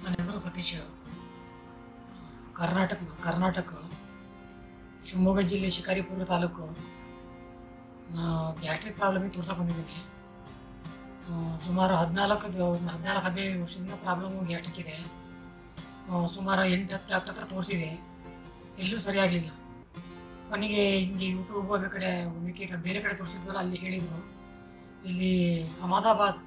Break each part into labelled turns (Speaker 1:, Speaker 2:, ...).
Speaker 1: ನನ್ನ ಹೆಸರು ಸತೀಶ್. ಕರ್ನಾಟಕ ಶಿವಮೊಗ್ಗ ಜಿಲ್ಲೆ ಶಿಕಾರಿಪುರ ತಾಲೂಕು. ನಾನು ಗ್ಯಾಸ್ಟ್ರಿಕ್ ಪ್ರಾಬ್ಲಮಿಗೆ ತೋರ್ಸಕ್ಕೆ ಬಂದಿದ್ದೀನಿ. ಸುಮಾರು 14-15 ವರ್ಷದಿಂದ ಪ್ರಾಬ್ಲಮ್ ಗ್ಯಾಸ್ಟ್ರಿಕ್ ಇದೆ. ಸುಮಾರು 8-10 ಡಾಕ್ಟರ್ ಹತ್ರ ತೋರಿಸಿದೆ, ಎಲ್ಲೂ ಸರಿಯಾಗಲಿಲ್ಲ. ಕೊನೆಗೆ ಹಿಂಗೆ ಯೂಟ್ಯೂಬ್ ಬೇರೆ ಕಡೆ ತೋರಿಸಿದ್ವಲ್ಲ, ಅಲ್ಲಿ ಹೇಳಿದರು ಇಲ್ಲಿ ಅಹಮದಾಬಾದ್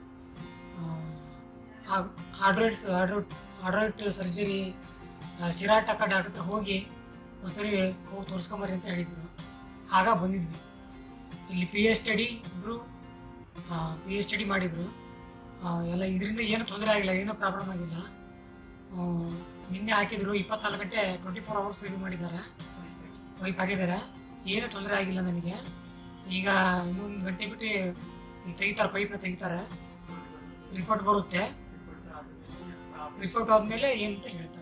Speaker 1: ಆಡ್ರಾಯ್ಡ್ ಸರ್ಜರಿ ಚಿರಾಟಕ ಡಾಕ್ಟರ್ ಹತ್ರ ಹೋಗಿ ಒಂದ್ಸರಿ ಹೋಗಿ ತೋರಿಸ್ಕೊಂಬರ್ರಿ ಅಂತ ಹೇಳಿದರು. ಆಗ ಬಂದಿದ್ವಿ. ಇಲ್ಲಿ ಇಬ್ಬರು ಪಿ ಎಚ್ ಡಿ ಮಾಡಿದರು. ಎಲ್ಲ ಇದರಿಂದ ಏನೂ ತೊಂದರೆ ಆಗಿಲ್ಲ, ಏನೂ ಪ್ರಾಬ್ಲಮ್ ಆಗಿಲ್ಲ. ನಿನ್ನೆ ಹಾಕಿದರು 24 ಗಂಟೆ 24 hours ಇದು ಮಾಡಿದ್ದಾರೆ, ಪೈಪ್ ಹಾಕಿದ್ದಾರೆ. ಏನೂ ತೊಂದರೆ ಆಗಿಲ್ಲ ನನಗೆ. ಈಗ ಇನ್ನೊಂದು ಗಂಟೆ ಬಿಟ್ಟು ತೆಗಿತಾರೆ, ಪೈಪ್ನ ತೆಗಿತಾರೆ, ರಿಪೋರ್ಟ್ ಬರುತ್ತೆ. ರಿಪೋರ್ಟ್ ಆದಮೇಲೆ ಏನಂತ ಹೇಳ್ತಾರೆ.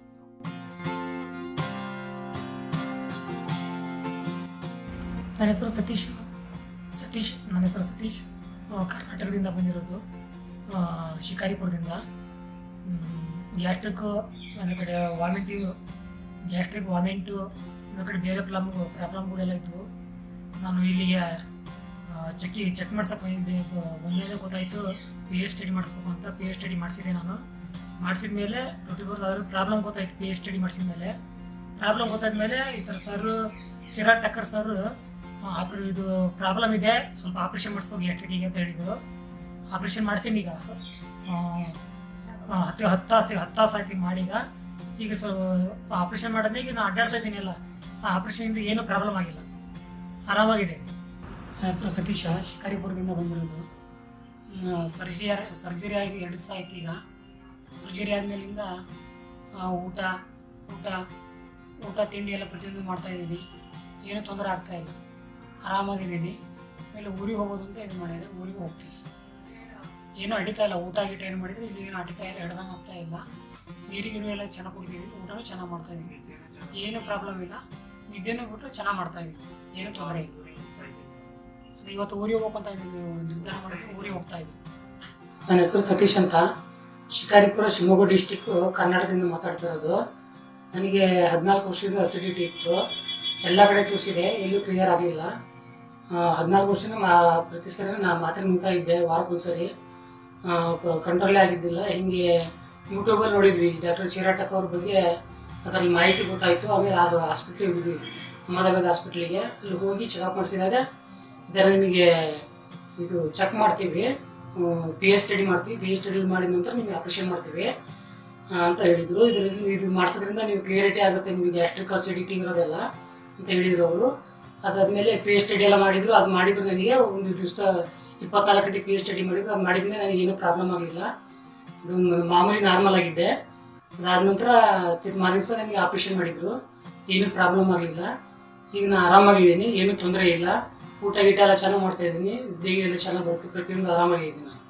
Speaker 1: ನನ್ನ ಹೆಸರು ಸತೀಶ್. ನನ್ನ ಹೆಸರು ಸತೀಶ್. ಕರ್ನಾಟಕದಿಂದ ಬಂದಿರೋದು, ಶಿಕಾರಿಪುರದಿಂದ. ಗ್ಯಾಸ್ಟ್ರಿಕ್, ನನ್ನ ಕಡೆ ವಾಮಿಂಟು, ನನ್ನ ಕಡೆ ಬೇರೆ ಪ್ರಾಬ್ಲಮ್ಗಳೆಲ್ಲ ಇದ್ದವು. ನಾನು ಇಲ್ಲಿಗೆ ಚೆಕ್ ಮಾಡ್ಸಕ್ಕೆ ಬಂದಿದ್ದೆ. ಗೊತ್ತಾಯಿತು ಪಿ ಎಚ್ ಡಿ ಮಾಡಿಸ್ಬೇಕು ಅಂತ. ಪಿ ಎಚ್ ಡಿ ಮಾಡಿಸಿದೆ. ನಾನು ಮಾಡಿಸಿದ ಮೇಲೆ 24 hours ಪ್ರಾಬ್ಲಮ್ ಗೊತ್ತಾಯಿತು. ಪಿ ಎಚ್ ಡಿ ಮಾಡಿಸಿದ ಮೇಲೆ ಪ್ರಾಬ್ಲಮ್ ಗೊತ್ತಾದ್ಮೇಲೆ ಈ ಥರ ಚಿರಾಗ್ ಟಕ್ಕರ್ ಸರ್ ಇದು ಪ್ರಾಬ್ಲಮ್ ಇದೆ, ಸ್ವಲ್ಪ ಆಪ್ರೇಷನ್ ಮಾಡಿಸ್ಬೇಕು ಗ್ಯಾಸ್ಟ್ರಿಕ್ಕಿಗೆ ಅಂತ ಹೇಳಿದ್ರು. ಆಪ್ರೇಷನ್ ಮಾಡಿಸೀನಿ. ಈಗ 10 ತಾಸು ಆಯ್ತು ಮಾಡೀಗ. ಈಗ ಸ್ವಲ್ಪ ಆಪ್ರೇಷನ್ ಮಾಡಿದ್ಮೇಲೆ ಈಗ ನಾನು ಅಡ್ಡಾಡ್ತಾ ಇದ್ದೀನಿ. ಎಲ್ಲ ಆಪ್ರೇಷನಿಂದ ಏನೂ ಪ್ರಾಬ್ಲಮ್ ಆಗಿಲ್ಲ, ಆರಾಮಾಗಿದೆ. ನನ್ನ ಹೆಸರು ಸತೀಶ, ಶಿಕಾರಿಪುರದಿಂದ ಬಂದಿರೋದು. ಸರ್ಜರಿ ಆಗಿ 2 ದಿವಸ ಆಯ್ತು. ಈಗ ಸರ್ಜರಿ ಆದಮೇಲಿಂದ ಊಟ ತಿಂಡಿ ಎಲ್ಲ ಪ್ರತಿಯೊಂದು ಮಾಡ್ತಾಯಿದ್ದೀನಿ. ಏನೂ ತೊಂದರೆ ಆಗ್ತಾಯಿಲ್ಲ, ಆರಾಮಾಗಿದ್ದೀನಿ. ಆಮೇಲೆ ಊರಿಗೆ ಹೋಗೋದು ಅಂತ ಇದು ಮಾಡಿದರೆ ಊರಿಗೆ ಹೋಗ್ತೀನಿ. ಏನೂ ಅಡಿತಾ ಇಲ್ಲ. ಊಟ ಏನು ಮಾಡಿದರೆ ಇಲ್ಲಿ ಏನು ಅಡಿತಾ ಇಲ್ಲ, ಹಿಡ್ದಂಗೆ ಆಗ್ತಾಯಿಲ್ಲ. ನೀರು ಎಲ್ಲ ಚೆನ್ನಾಗಿ ಕುಡಿತೀವಿ, ಊಟನೂ ಚೆನ್ನಾಗಿ ಮಾಡ್ತಾಯಿದ್ದೀನಿ. ಏನೂ ಪ್ರಾಬ್ಲಮ್ ಇಲ್ಲ. ನಿದ್ದೆನೂ ಬಿಟ್ಟರೆ ಚೆನ್ನಾಗಿ ಮಾಡ್ತಾಯಿದ್ದೀನಿ, ಏನೂ ತೊಂದರೆ ಇಲ್ಲ. ಅದು ಇವತ್ತು ಊರಿಗೆ ಹೋಗ್ಬೇಕು ಅಂತ ನಿರ್ಧಾರ ಮಾಡಿದ್ರೆ ಊರಿಗೆ ಹೋಗ್ತಾ ಇದ್ದೀನಿ. ನನ್ನ ಹೆಸರು ಸತೀಶ್ ಅಂತ, ಶಿಕಾರಿಪುರ, ಶಿವಮೊಗ್ಗ ಡಿಸ್ಟಿಕ್, ಕರ್ನಾಟಕದಿಂದ ಮಾತಾಡ್ತಿರೋದು. ನನಗೆ 14 ವರ್ಷದಿಂದ ಅಸಿಡಿಟಿ ಇತ್ತು. ಎಲ್ಲ ಕಡೆ ತೋರಿಸಿದೆ, ಎಲ್ಲೂ ಕ್ಲಿಯರ್ ಆಗಲಿಲ್ಲ. 14 ವರ್ಷದಿಂದ ಪ್ರತಿ ಸರಿ ನಾನು ಮಾತ್ರೆ ನುಂಗ್ತಾ ಇದ್ದೆ, ವಾರಕ್ಕೊಂದ್ಸರಿ. ಕಂಟ್ರೋಲೇ ಆಗಿದ್ದಿಲ್ಲ. ಹಿಂಗೆ ಯೂಟ್ಯೂಬಲ್ಲಿ ನೋಡಿದ್ವಿ ಡಾಕ್ಟರ್ ಚಿರಾಟಕ್ ಅವ್ರ ಬಗ್ಗೆ, ಅದರಲ್ಲಿ ಮಾಹಿತಿ ಗೊತ್ತಾಯಿತು. ಆಮೇಲೆ ಹಾಸ್ಪಿಟ್ಲಿಗೆ ಹೋಗಿದ್ವಿ, ಅಹಮದಾಬಾದ್ ಹಾಸ್ಪಿಟ್ಲಿಗೆ. ಅಲ್ಲಿ ಹೋಗಿ ಚೆಕಪ್ ಮಾಡಿಸಿದಾಗ ಇದರ ನಿಮಗೆ ಇದು ಚೆಕ್ ಮಾಡ್ತೀವಿ, ಪಿ ಎಚ್ ಡಿ ಮಾಡ್ತೀವಿ, ಪಿ ಎಚ್ ಡಿ ಮಾಡಿದ ನಂತರ ನಿಮಗೆ ಆಪ್ರೇಷನ್ ಮಾಡ್ತೀವಿ ಅಂತ ಹೇಳಿದರು. ಇದು ಮಾಡಿಸೋದ್ರಿಂದ ನೀವು ಕ್ಲಿಯರಿಟಿ ಆಗುತ್ತೆ, ನಿಮಗೆ ಗ್ಯಾಸ್ಟ್ರಿಕ್ ಅಸಿಡಿಟಿ ಇರೋದೆಲ್ಲ ಅಂತ ಹೇಳಿದರು ಅವರು. ಅದಾದಮೇಲೆ ಪಿ ಎಚ್ ಡಿ ಎಲ್ಲ ಮಾಡಿದರು. ಅದು ಮಾಡಿದ್ರು ನನಗೆ ಒಂದು ದಿವಸ 24 ಗಂಟೆ ಪಿ ಎಚ್ ಡಿ ಮಾಡಿದ್ರು. ಅದು ಮಾಡಿದ್ಮೇಲೆ ನನಗೆ ಏನೂ ಪ್ರಾಬ್ಲಮ್ ಆಗಲಿಲ್ಲ, ಇದು ಮಾಮೂಲಿ ನಾರ್ಮಲ್ ಆಗಿದ್ದೆ. ಅದಾದ ನಂತರ ಮಾರನೇ ದಿವಸ ನನಗೆ ಆಪ್ರೇಷನ್ ಮಾಡಿದರು, ಏನೂ ಪ್ರಾಬ್ಲಮ್ ಆಗಲಿಲ್ಲ. ಈಗ ನಾನು ಆರಾಮಾಗಿದ್ದೀನಿ, ಏನೂ ತೊಂದರೆ ಇಲ್ಲ. ಊಟ ಎಲ್ಲ ಚೆನ್ನಾಗಿ ಮಾಡ್ತಾಯಿದ್ದೀನಿ, ದೇಹ ಎಲ್ಲ ಚೆನ್ನಾಗಿ ಬರುತ್ತೆ, ಪ್ರತಿಯೊಂದು ಆರಾಮಾಗಿದ್ದೀನಿ ನಾನು.